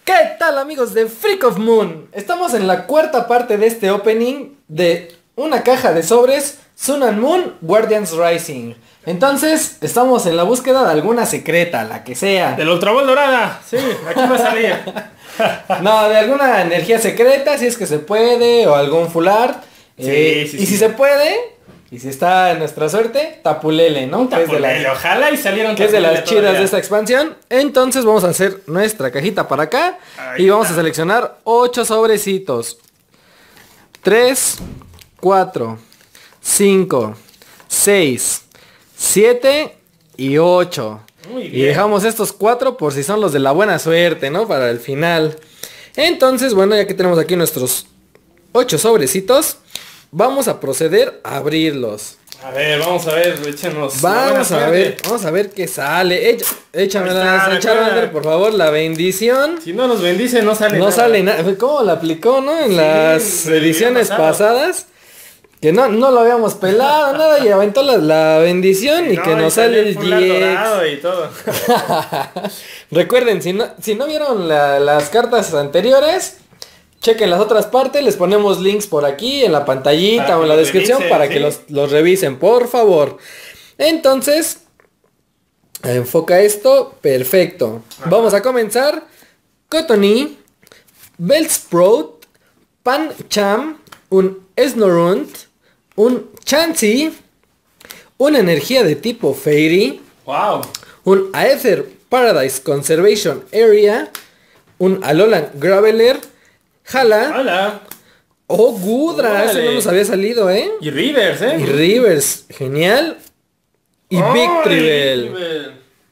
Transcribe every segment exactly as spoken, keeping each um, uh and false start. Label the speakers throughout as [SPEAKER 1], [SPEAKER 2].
[SPEAKER 1] ¿Qué tal, amigos de Freak of Moon? Estamos en la cuarta parte de este opening de una caja de sobres Sun and Moon Guardians Rising. Entonces, estamos en la búsqueda de alguna secreta, la que sea.
[SPEAKER 2] Del Ultra Ball dorada, sí, aquí va a salir.
[SPEAKER 1] No, de alguna energía secreta, si es que se puede, o algún full art.
[SPEAKER 2] Sí,
[SPEAKER 1] eh,
[SPEAKER 2] sí,
[SPEAKER 1] y
[SPEAKER 2] sí.
[SPEAKER 1] si se puede, y si está en nuestra suerte, Tapulele, ¿no? Que es de
[SPEAKER 2] Tapulele,
[SPEAKER 1] las-
[SPEAKER 2] ojalá y salieron
[SPEAKER 1] que es de las
[SPEAKER 2] Tapulele
[SPEAKER 1] chidas
[SPEAKER 2] todavía.
[SPEAKER 1] de esta expansión. Entonces vamos a hacer nuestra cajita para acá.
[SPEAKER 2] Ahí
[SPEAKER 1] Y vamos
[SPEAKER 2] está.
[SPEAKER 1] a seleccionar ocho sobrecitos. tres, cuatro, cinco, seis, siete y ocho.
[SPEAKER 2] Muy
[SPEAKER 1] Y
[SPEAKER 2] bien.
[SPEAKER 1] dejamos estos cuatro por si son los de la buena suerte, ¿no? Para el final. Entonces, bueno, ya que tenemos aquí nuestros ocho sobrecitos, vamos a proceder a abrirlos.
[SPEAKER 2] A ver, vamos a ver, échenos. la buena
[SPEAKER 1] Vamos a
[SPEAKER 2] suerte.
[SPEAKER 1] ver, vamos a ver qué sale. Echa- Échame
[SPEAKER 2] Ahí
[SPEAKER 1] la
[SPEAKER 2] está,
[SPEAKER 1] Charmander,
[SPEAKER 2] recuerda.
[SPEAKER 1] por favor, la bendición.
[SPEAKER 2] Si no nos bendice, no sale
[SPEAKER 1] No
[SPEAKER 2] nada.
[SPEAKER 1] sale nada. ¿Cómo la aplicó, no? En
[SPEAKER 2] Sí,
[SPEAKER 1] las
[SPEAKER 2] del
[SPEAKER 1] ediciones
[SPEAKER 2] video pasado.
[SPEAKER 1] pasadas. Que no, no lo habíamos pelado, nada, y aventó la, la bendición y
[SPEAKER 2] No,
[SPEAKER 1] que nos
[SPEAKER 2] salió
[SPEAKER 1] sale el
[SPEAKER 2] full art
[SPEAKER 1] G X.
[SPEAKER 2] dorado y todo.
[SPEAKER 1] Recuerden, si no, si no vieron la- las cartas anteriores, chequen las otras partes, les ponemos links por aquí en la pantallita
[SPEAKER 2] Para
[SPEAKER 1] o
[SPEAKER 2] que
[SPEAKER 1] en la
[SPEAKER 2] los
[SPEAKER 1] descripción
[SPEAKER 2] revisen,
[SPEAKER 1] para
[SPEAKER 2] ¿sí?
[SPEAKER 1] que los, los revisen, por favor. Entonces, enfoca esto, perfecto.
[SPEAKER 2] Ajá.
[SPEAKER 1] Vamos a comenzar. Cottonee, Bellsprout, Pancham, un Snorunt, un Chansey, una energía de tipo Fairy,
[SPEAKER 2] Wow.
[SPEAKER 1] un Aether Paradise Conservation Area, un Alolan Graveler, Hala,
[SPEAKER 2] Hola.
[SPEAKER 1] o Gudra, ese no
[SPEAKER 2] Órale.
[SPEAKER 1] nos había salido, ¿eh?
[SPEAKER 2] Y Rivers, ¿eh?
[SPEAKER 1] Y Rivers, genial. Y
[SPEAKER 2] ¡Ay,
[SPEAKER 1] Victreebel.
[SPEAKER 2] Rivers!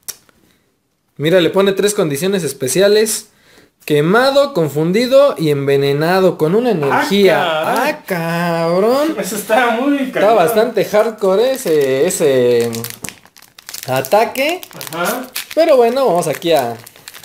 [SPEAKER 1] Mira, le pone tres condiciones especiales. Quemado, confundido y envenenado con una energía.
[SPEAKER 2] caray.
[SPEAKER 1] Ah, cabrón.
[SPEAKER 2] Eso está muy
[SPEAKER 1] Está
[SPEAKER 2] cañón.
[SPEAKER 1] bastante hardcore ese, ese ataque.
[SPEAKER 2] Ajá.
[SPEAKER 1] Pero bueno, vamos aquí a,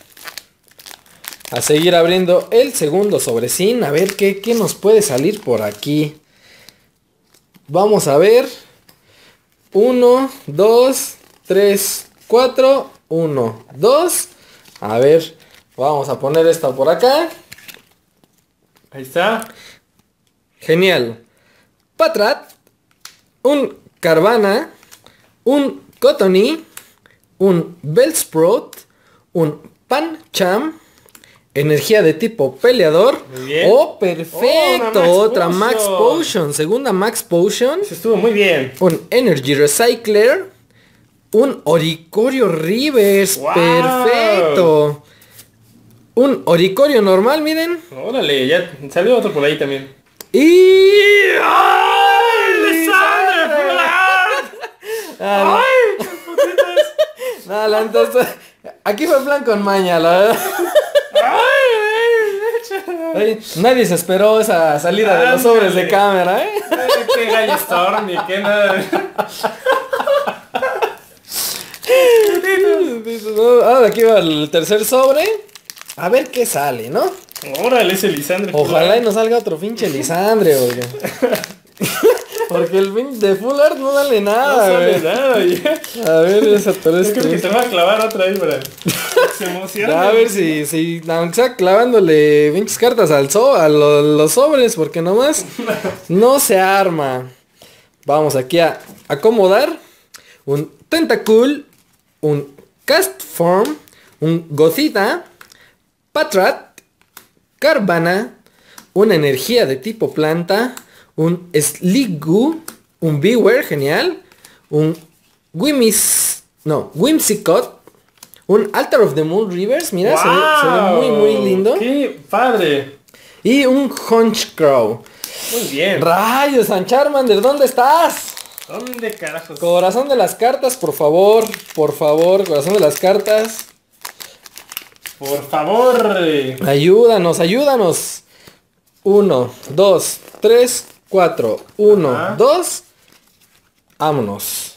[SPEAKER 1] a seguir abriendo el segundo sobrecín. A ver qué, qué nos puede salir por aquí. Vamos a ver. Uno, dos, tres, cuatro. Uno, dos. A ver, vamos a poner esta por acá.
[SPEAKER 2] Ahí está.
[SPEAKER 1] Genial. Patrat. Un Carvana. Un Cottonee. Un Bellsprout. Un Pancham. Energía de tipo peleador.
[SPEAKER 2] Muy bien.
[SPEAKER 1] Oh, perfecto.
[SPEAKER 2] Oh, una Max
[SPEAKER 1] Otra
[SPEAKER 2] Potion.
[SPEAKER 1] Max Potion. Segunda Max Potion.
[SPEAKER 2] Eso estuvo muy bien.
[SPEAKER 1] Un Energy Recycler. Un Oricorio Rivers.
[SPEAKER 2] Wow.
[SPEAKER 1] Perfecto. Un Oricorio normal, miren.
[SPEAKER 2] Órale, ya salió otro por ahí también.
[SPEAKER 1] Y...
[SPEAKER 2] ¡Ay, Lisandre!
[SPEAKER 1] Ah,
[SPEAKER 2] ¡Ay,
[SPEAKER 1] no, la neta, esto- aquí fue plan con maña, la verdad. Ay, nadie se esperó esa salida de los sobres de
[SPEAKER 2] Ándale.
[SPEAKER 1] cámara, ¿eh?
[SPEAKER 2] ¡Qué Gallo Storm! Ni qué nada.
[SPEAKER 1] Ah, aquí va el tercer sobre. A ver qué sale, ¿no?
[SPEAKER 2] Órale, ese Lisandre.
[SPEAKER 1] Ojalá y nos salga otro pinche Lisandre, porque... Porque el pin de Full Art no sale
[SPEAKER 2] No
[SPEAKER 1] nada,
[SPEAKER 2] sale
[SPEAKER 1] güey.
[SPEAKER 2] nada, ya.
[SPEAKER 1] A ver, esa tres
[SPEAKER 2] Yo creo que se va a clavar otra ahí, para. Se emociona.
[SPEAKER 1] A ver si, si, aunque sea clavándole pinches cartas al so, a lo- los sobres, porque nomás no se arma. Vamos aquí a acomodar un Tentacool, un Castform, un Gothita, Patrat, Carvana, una energía de tipo planta, un Sliggoo, un Bewear, genial, un Whimis, no, Whimsicott, un Altar of the Moon Rivers, mira, se, ve, se ve muy muy lindo.
[SPEAKER 2] ¡Qué padre!
[SPEAKER 1] Y un Honchcrow.
[SPEAKER 2] Muy bien.
[SPEAKER 1] Rayos, San Charmander, ¿dónde estás?
[SPEAKER 2] ¿Dónde carajos?
[SPEAKER 1] Corazón de las cartas, por favor, por favor, corazón de las cartas.
[SPEAKER 2] Por favor.
[SPEAKER 1] Ayúdanos, ayúdanos. Uno, dos, tres, cuatro. Uno,
[SPEAKER 2] Ajá.
[SPEAKER 1] dos. Vámonos.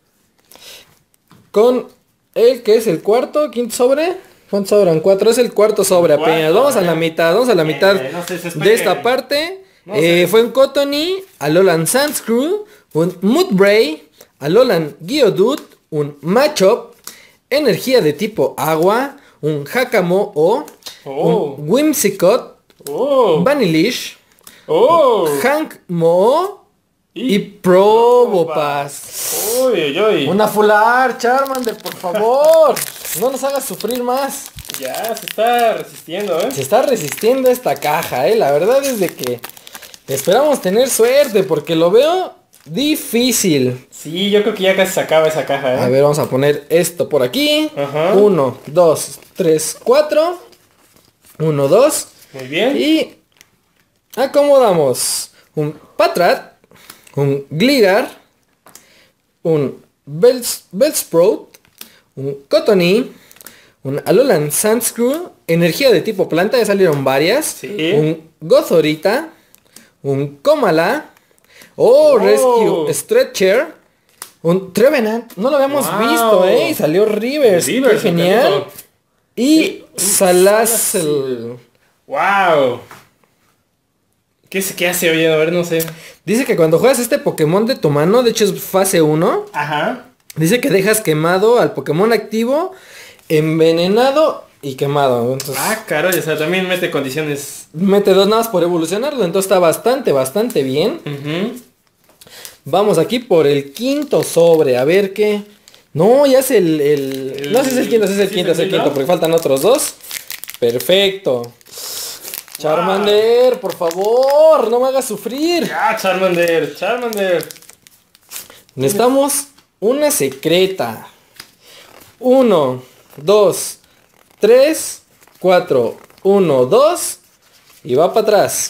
[SPEAKER 1] Con el que es el cuarto, quinto sobre. ¿Cuántos sobran? Cuatro. Es el cuarto sobre
[SPEAKER 2] Cuarto,
[SPEAKER 1] apenas. Vamos a la
[SPEAKER 2] eh.
[SPEAKER 1] mitad, vamos a la
[SPEAKER 2] Eh,
[SPEAKER 1] mitad
[SPEAKER 2] no se desesperen.
[SPEAKER 1] de esta parte.
[SPEAKER 2] No
[SPEAKER 1] Eh,
[SPEAKER 2] se-
[SPEAKER 1] fue un Cottonee, Alolan Sandscrew, un Mudbray, Alolan Geodude, un Machop, energía de tipo agua, un Hakamo-o,
[SPEAKER 2] Oh.
[SPEAKER 1] un Whimsicott,
[SPEAKER 2] Oh.
[SPEAKER 1] Vanillish,
[SPEAKER 2] Oh.
[SPEAKER 1] Hank Mo y Probopass.
[SPEAKER 2] Uy, uy, uy.
[SPEAKER 1] Una full art, Charmander, por favor. No nos hagas sufrir más.
[SPEAKER 2] Ya se está resistiendo, ¿eh?
[SPEAKER 1] Se está resistiendo esta caja, eh. La verdad es de que esperamos tener suerte porque lo veo difícil.
[SPEAKER 2] Sí, yo creo que ya casi se acaba esa caja, ¿eh?
[SPEAKER 1] A ver, vamos a poner esto por aquí.
[SPEAKER 2] Ajá.
[SPEAKER 1] Uno, dos, tres, cuatro. Uno, dos.
[SPEAKER 2] Muy bien.
[SPEAKER 1] Y acomodamos un Patrat, un Gligar, un Bells- Bellsprout, un Cottonee, un Alolan Sandscrew, energía de tipo planta, ya salieron varias.
[SPEAKER 2] Sí.
[SPEAKER 1] Un Gothorita, un Komala, oh,
[SPEAKER 2] Oh.
[SPEAKER 1] Rescue Stretcher, un Trevenant, no lo habíamos
[SPEAKER 2] Wow.
[SPEAKER 1] visto, eh, y salió Rivers,
[SPEAKER 2] Rivers,
[SPEAKER 1] qué genial.
[SPEAKER 2] me encantó.
[SPEAKER 1] Y
[SPEAKER 2] Sí, un
[SPEAKER 1] Salazzle.
[SPEAKER 2] ¡Wow! ¿Qué, se- ¿Qué hace, oye? A ver, no sé.
[SPEAKER 1] Dice que cuando juegas este Pokémon de tu mano, de hecho es fase uno,
[SPEAKER 2] Ajá.
[SPEAKER 1] dice que dejas quemado al Pokémon activo, envenenado y quemado. Entonces,
[SPEAKER 2] Ah, caray, o sea, también mete condiciones.
[SPEAKER 1] mete dos nada más por evolucionarlo, entonces está bastante, bastante bien.
[SPEAKER 2] Ujú.
[SPEAKER 1] Vamos aquí por el quinto sobre, a ver qué... No, ya es el... el...
[SPEAKER 2] El-
[SPEAKER 1] No, si es el quinto, si es el
[SPEAKER 2] ¿sí
[SPEAKER 1] quinto,
[SPEAKER 2] es
[SPEAKER 1] es
[SPEAKER 2] el
[SPEAKER 1] el quinto,
[SPEAKER 2] quinto?
[SPEAKER 1] porque faltan otros dos. Perfecto. Charmander, por favor, no me hagas sufrir.
[SPEAKER 2] Ya, Charmander, Charmander.
[SPEAKER 1] Necesitamos una secreta. Uno, dos, tres, cuatro. Uno, dos. Y va para atrás.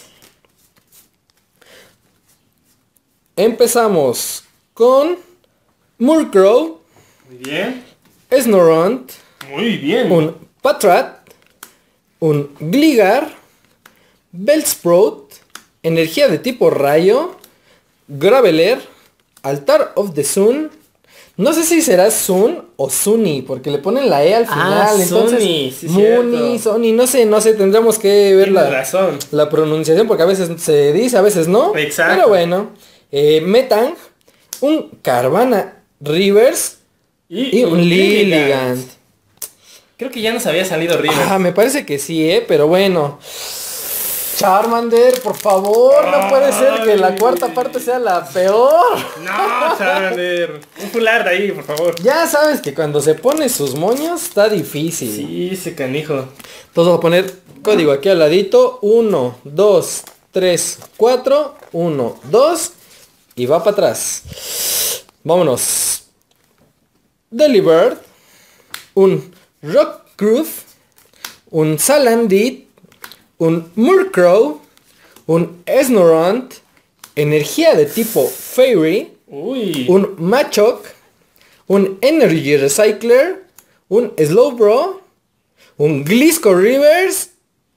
[SPEAKER 1] Empezamos con Murkrow,
[SPEAKER 2] Muy bien.
[SPEAKER 1] Snorunt,
[SPEAKER 2] Muy bien.
[SPEAKER 1] un Patrat, un Gligar, Bellsprout, energía de tipo rayo, Graveler, Altar of the Sun. No sé si será Sun o Sunny, porque le ponen la E al final.
[SPEAKER 2] Ah,
[SPEAKER 1] entonces,
[SPEAKER 2] Sunny, sí,
[SPEAKER 1] Muni,
[SPEAKER 2] cierto.
[SPEAKER 1] Sunny, no sé, no sé, tendremos que ver
[SPEAKER 2] Tienes
[SPEAKER 1] la,
[SPEAKER 2] razón.
[SPEAKER 1] la pronunciación, porque a veces se dice, a veces no.
[SPEAKER 2] Exacto.
[SPEAKER 1] Pero bueno, eh, Metang, un Carvana Rivers y un Lilligant.
[SPEAKER 2] Creo que ya nos había salido River.
[SPEAKER 1] Ah, me parece que sí, eh, pero bueno. Charmander, por favor, no puede ser que la
[SPEAKER 2] Ay.
[SPEAKER 1] cuarta parte sea la peor.
[SPEAKER 2] No, Charmander. Un fular de ahí, por favor.
[SPEAKER 1] Ya sabes que cuando se pone sus moños está difícil.
[SPEAKER 2] Sí, ese canijo.
[SPEAKER 1] Entonces vamos a poner código aquí al ladito. uno, dos, tres, cuatro. uno, dos. Y va para atrás. Vámonos. Delibird. Un Rockruff. Un Salandit. Un Murkrow. Un Snorunt. Energía de tipo Fairy.
[SPEAKER 2] Uy.
[SPEAKER 1] Un Machoke. Un Energy Recycler. Un Slowbro. Un Glisco Rivers.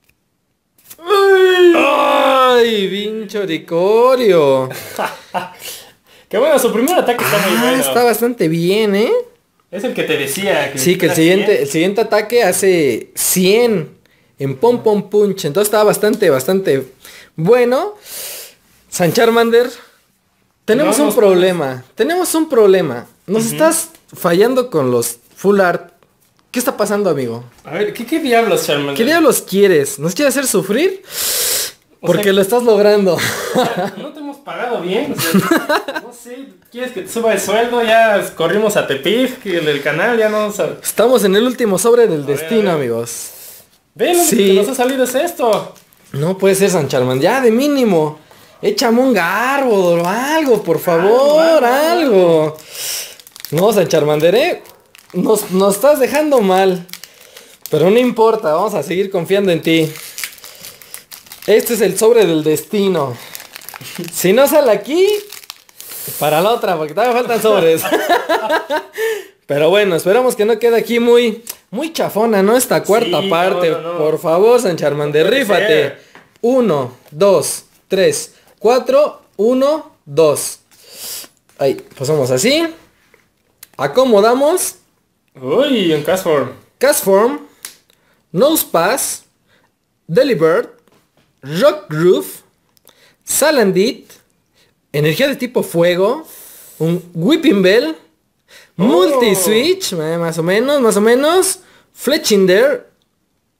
[SPEAKER 1] ¡Ay! ¡Vincho Ricorio!
[SPEAKER 2] Qué bueno, su primer ataque está muy
[SPEAKER 1] Ah,
[SPEAKER 2] bueno.
[SPEAKER 1] está bastante bien, ¿eh?
[SPEAKER 2] Es el que te decía. Que
[SPEAKER 1] Sí, que el
[SPEAKER 2] era
[SPEAKER 1] siguiente,
[SPEAKER 2] cien.
[SPEAKER 1] el siguiente ataque hace cien en Pom Pom Punch. Entonces está bastante, bastante bueno. San Charmander, tenemos
[SPEAKER 2] No
[SPEAKER 1] un
[SPEAKER 2] nos
[SPEAKER 1] problema. Tenemos un problema. Nos
[SPEAKER 2] Ujú.
[SPEAKER 1] estás fallando con los full art. ¿Qué está pasando, amigo?
[SPEAKER 2] A ver, ¿qué, qué diablos, Charmander?
[SPEAKER 1] ¿Qué diablos quieres? ¿Nos quieres hacer sufrir?
[SPEAKER 2] O
[SPEAKER 1] Porque
[SPEAKER 2] sea,
[SPEAKER 1] lo estás logrando.
[SPEAKER 2] no te hemos pagado bien. O sea, no sé, ¿quieres que te suba el sueldo? Ya corrimos a Tepic, que el del canal ya no sab-
[SPEAKER 1] Estamos en el último sobre del
[SPEAKER 2] A ver,
[SPEAKER 1] destino,
[SPEAKER 2] a ver.
[SPEAKER 1] amigos.
[SPEAKER 2] Ve, lo único
[SPEAKER 1] Sí.
[SPEAKER 2] que nos ha salido es esto.
[SPEAKER 1] No puede ser San Charmander. Ya, de mínimo. Échame un Garbodor o algo, por favor,
[SPEAKER 2] algo,
[SPEAKER 1] algo. No, San Charmander, ¿eh? Nos, nos estás dejando mal. Pero no importa, vamos a seguir confiando en ti. Este es el sobre del destino. Si no sale aquí, para la otra, porque todavía faltan sobres. Pero bueno, esperamos que no quede aquí muy, muy chafona, ¿no? Esta cuarta
[SPEAKER 2] Sí,
[SPEAKER 1] parte.
[SPEAKER 2] no, no, no.
[SPEAKER 1] Por favor, San Charmander,
[SPEAKER 2] No puede
[SPEAKER 1] rífate.
[SPEAKER 2] ser.
[SPEAKER 1] Uno, dos, tres, cuatro, uno, dos. Ahí, pasamos así. Acomodamos.
[SPEAKER 2] Uy, un Castform.
[SPEAKER 1] Castform, Nosepass, Delibird, Rockruff, Salandit, energía de tipo fuego, un Whipping Bell,
[SPEAKER 2] Oh.
[SPEAKER 1] Multi-Switch, eh, más o menos, más o menos, Fletchinder,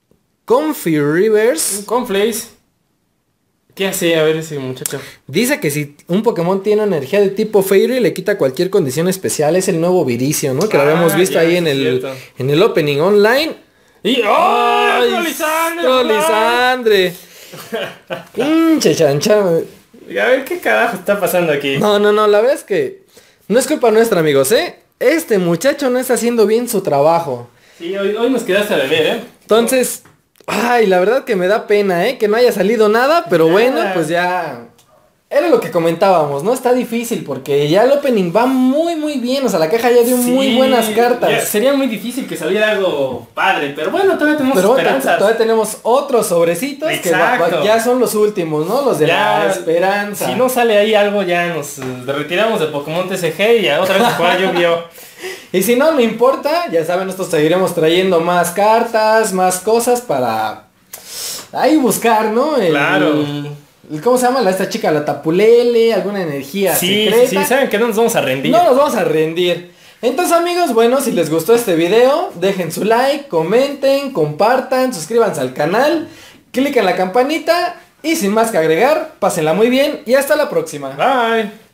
[SPEAKER 1] Comfy Rivers.
[SPEAKER 2] Un Conflace. ¿Qué hace? A ver ese muchacho.
[SPEAKER 1] Dice que si un Pokémon tiene energía de tipo Fairy, le quita cualquier condición especial. Es el nuevo Viricio, ¿no? Que
[SPEAKER 2] Ah,
[SPEAKER 1] lo habíamos visto
[SPEAKER 2] ya,
[SPEAKER 1] ahí
[SPEAKER 2] sí
[SPEAKER 1] en
[SPEAKER 2] es
[SPEAKER 1] el,
[SPEAKER 2] cierto.
[SPEAKER 1] en el opening online.
[SPEAKER 2] Y... ¡Oh!
[SPEAKER 1] ¡Ay,
[SPEAKER 2] ¡Trolisandre!
[SPEAKER 1] Trolisandre! Pinche chancha.
[SPEAKER 2] A ver qué carajo está pasando aquí.
[SPEAKER 1] No, no, no, la verdad es que no es culpa nuestra, amigos, ¿eh? Este muchacho no está haciendo bien su trabajo.
[SPEAKER 2] Sí, hoy, hoy nos quedaste a deber, ¿eh?
[SPEAKER 1] Entonces, ay, la verdad que me da pena, ¿eh? Que no haya salido nada, pero
[SPEAKER 2] Ya.
[SPEAKER 1] bueno, pues ya... Era lo que comentábamos, ¿no? Está difícil porque ya el opening va muy, muy bien. O sea, la caja ya dio
[SPEAKER 2] Sí,
[SPEAKER 1] muy buenas cartas.
[SPEAKER 2] ya, sería muy difícil que saliera algo padre, pero bueno, todavía tenemos
[SPEAKER 1] Pero bueno,
[SPEAKER 2] esperanzas.
[SPEAKER 1] todavía tenemos otros sobrecitos que va- va-
[SPEAKER 2] Exacto.
[SPEAKER 1] ya son los últimos, ¿no? Los de
[SPEAKER 2] Ya,
[SPEAKER 1] la esperanza.
[SPEAKER 2] Si no sale ahí algo, ya nos eh, retiramos de Pokémon T C G y ya otra vez jugar Yu-Gi-Oh!
[SPEAKER 1] Y si no, no importa, ya saben, nosotros seguiremos trayendo más cartas, más cosas para ahí buscar, ¿no? El-
[SPEAKER 2] Claro.
[SPEAKER 1] el- ¿Cómo se llama la, esta chica? La Tapulele, alguna energía
[SPEAKER 2] Sí,
[SPEAKER 1] secreta.
[SPEAKER 2] sí, sí, saben que no nos vamos a rendir.
[SPEAKER 1] No nos vamos a rendir. Entonces, amigos, bueno, si les gustó este video, dejen su like, comenten, compartan, suscríbanse al canal, cliquen la campanita y sin más que agregar, pásenla muy bien y hasta la próxima.
[SPEAKER 2] Bye.